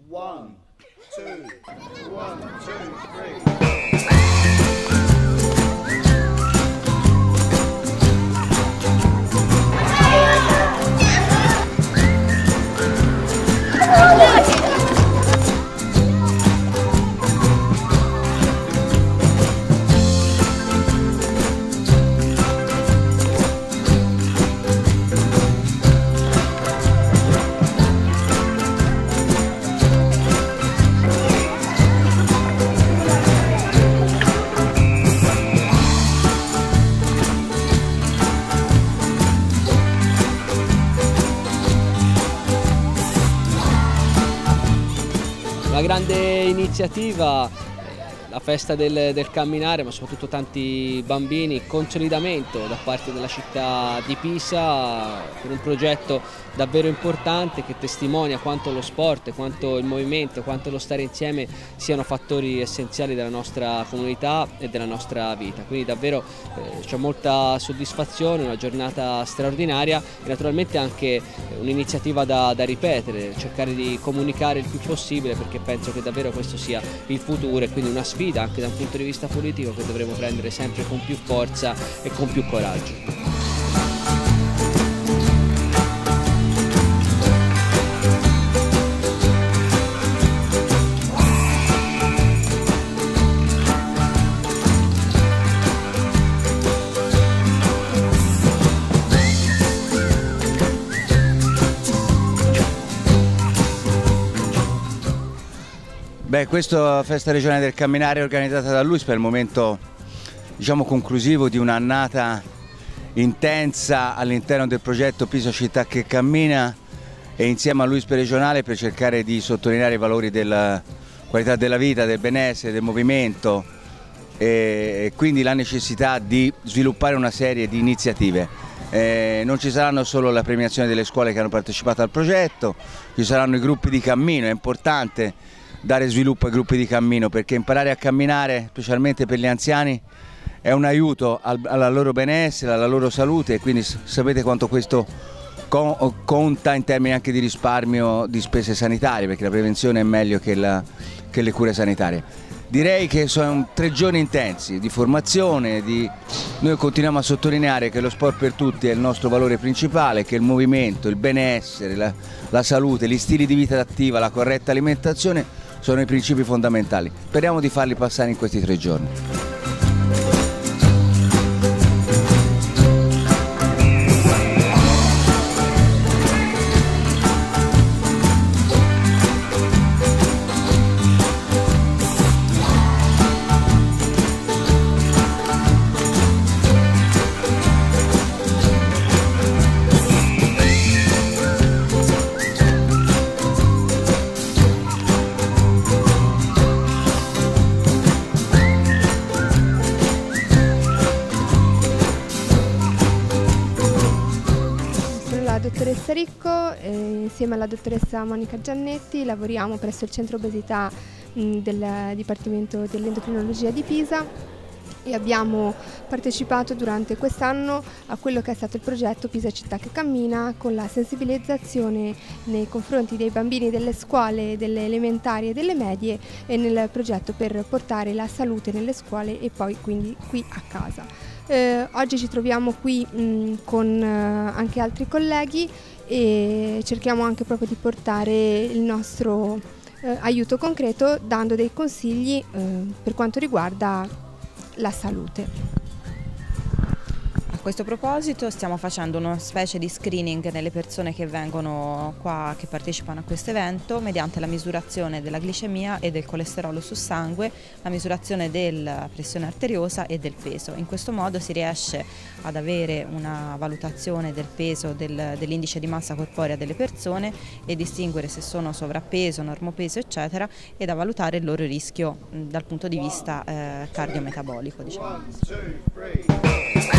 1, 2, 1, 2, 3. Una grande iniziativa, la festa del camminare, ma soprattutto tanti bambini, consolidamento da parte della città di Pisa per un progetto davvero importante che testimonia quanto lo sport, quanto il movimento, quanto lo stare insieme siano fattori essenziali della nostra comunità e della nostra vita. Quindi davvero c'è molta soddisfazione, una giornata straordinaria e naturalmente anche un'iniziativa da ripetere, cercare di comunicare il più possibile, perché penso che davvero questo sia il futuro e quindi una sfida anche da un punto di vista politico che dovremo prendere sempre con più forza e con più coraggio. Questa festa regionale del camminare organizzata da LUISP è il momento, diciamo, conclusivo di un'annata intensa all'interno del progetto Pisa Città che cammina e insieme a LUISP regionale per cercare di sottolineare i valori della qualità della vita, del benessere, del movimento e quindi la necessità di sviluppare una serie di iniziative. Non ci saranno solo la premiazione delle scuole che hanno partecipato al progetto, ci saranno i gruppi di cammino, è importante dare sviluppo ai gruppi di cammino perché imparare a camminare, specialmente per gli anziani, è un aiuto alla loro benessere, alla loro salute e quindi sapete quanto questo conta in termini anche di risparmio di spese sanitarie, perché la prevenzione è meglio che le cure sanitarie. Direi che sono 3 giorni intensi di formazione, noi continuiamo a sottolineare che lo sport per tutti è il nostro valore principale, che il movimento, il benessere, la salute, gli stili di vita attiva, la corretta alimentazione sono i principi fondamentali. Speriamo di farli passare in questi 3 giorni. Dottoressa Ricco, insieme alla dottoressa Monica Giannetti lavoriamo presso il centro obesità del Dipartimento dell'Endocrinologia di Pisa e abbiamo partecipato durante quest'anno a quello che è stato il progetto Pisa Città che cammina, con la sensibilizzazione nei confronti dei bambini delle scuole, delle elementari e delle medie e nel progetto per portare la salute nelle scuole e poi quindi qui a casa. Oggi ci troviamo qui con anche altri colleghi e cerchiamo anche proprio di portare il nostro aiuto concreto dando dei consigli per quanto riguarda la salute. A questo proposito stiamo facendo una specie di screening nelle persone che vengono qua, che partecipano a questo evento, mediante la misurazione della glicemia e del colesterolo su sangue, la misurazione della pressione arteriosa e del peso. In questo modo si riesce ad avere una valutazione del peso, dell'indice di massa corporea delle persone e distinguere se sono sovrappeso, normopeso eccetera e da valutare il loro rischio dal punto di vista cardiometabolico, diciamo. 1, 2, 3.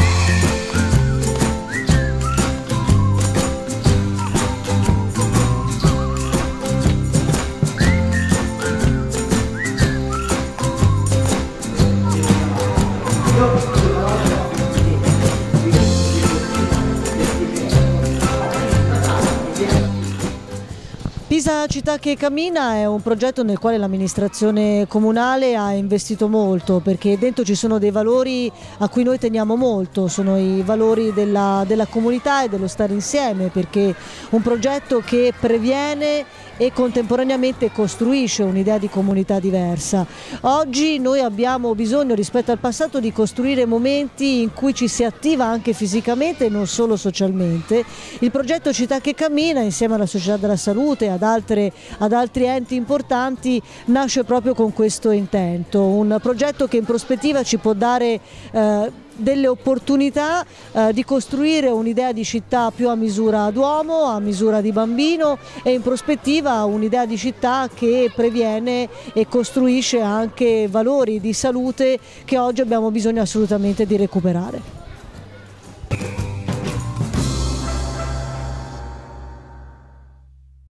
Pisa Città che cammina è un progetto nel quale l'amministrazione comunale ha investito molto, perché dentro ci sono dei valori a cui noi teniamo molto, sono i valori della comunità e dello stare insieme, perché un progetto che previene e contemporaneamente costruisce un'idea di comunità diversa. Oggi noi abbiamo bisogno rispetto al passato di costruire momenti in cui ci si attiva anche fisicamente e non solo socialmente. Il progetto Città che cammina, insieme alla Società della Salute e ad altri enti importanti, nasce proprio con questo intento, un progetto che in prospettiva ci può dare delle opportunità di costruire un'idea di città più a misura d'uomo, a misura di bambino, e in prospettiva un'idea di città che previene e costruisce anche valori di salute che oggi abbiamo bisogno assolutamente di recuperare.